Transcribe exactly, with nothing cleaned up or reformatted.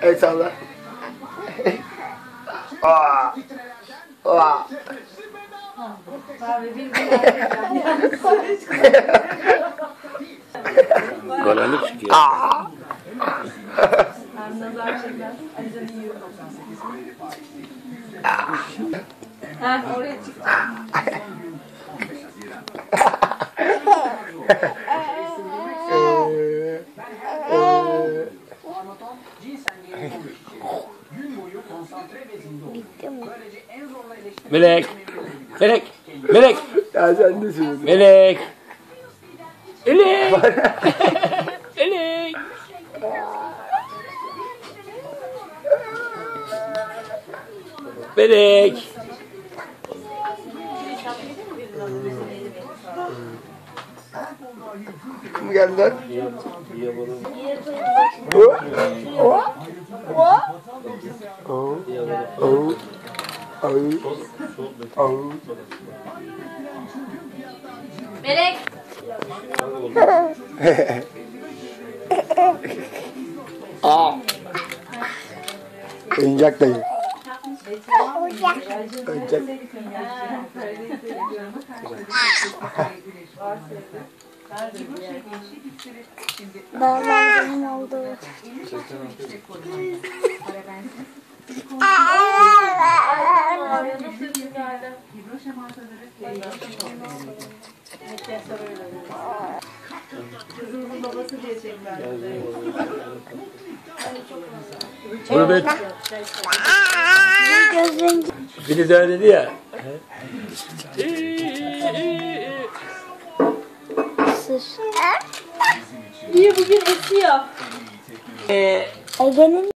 El salla. Aa. Aa. Karanlık çıkıyor. Aa. Ha, oraya çıkacak. Melek. Melek. Melek. Ya sen ne söylüyorsun? Melek. Melek. Melek. Melek. Kim geldi lan? O. O. O. O. O. O. Melek. Aa. Oyuncak dayı. Oyuncak. Bağlar benim oldu. Kızımızın babası diye çektiler. Evet. Gözün Filiz öyle dedi ya. sır. Niye bugün esiyor? Ege'nin